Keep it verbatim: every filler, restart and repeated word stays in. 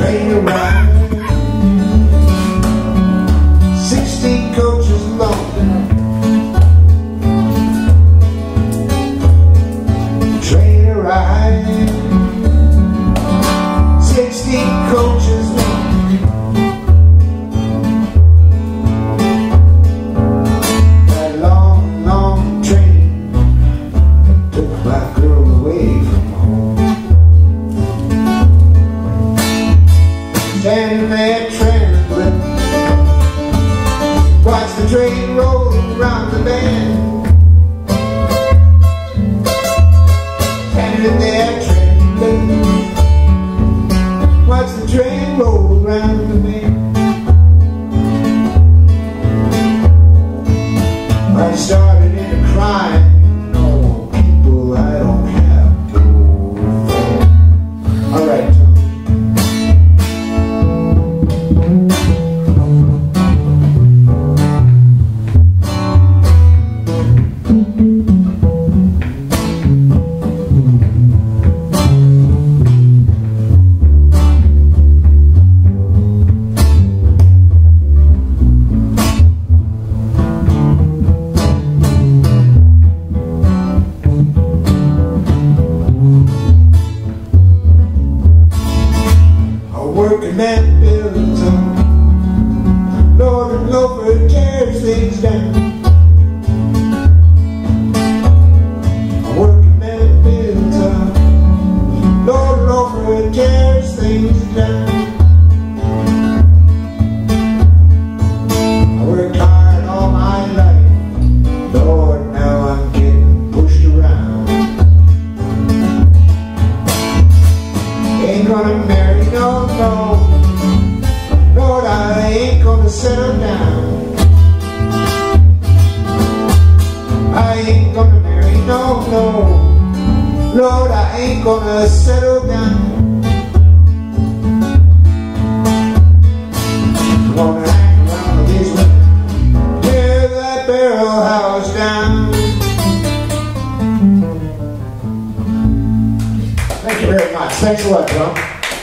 train around, sixty coaches long, train around, sixty coaches long. That long, long train took my girl away from home. Standing there trembling, watch the train roll around the bend. Standing there trembling, watch the train roll around the bend. I started into crying, no people, I don't have no friends. All right, Tom. Working man builds up, Lord and loafer tears things down. A working man builds up, Lord and loafer tears things down. I worked hard all my life, Lord, now I'm getting pushed around. Ain't gonna marry no, no, Lord, I ain't gonna settle down. I ain't gonna marry no, no, Lord, I ain't gonna settle down. I'm gonna hang around with these women, tear that barrel house down. Thank you very much. Thanks a lot, John.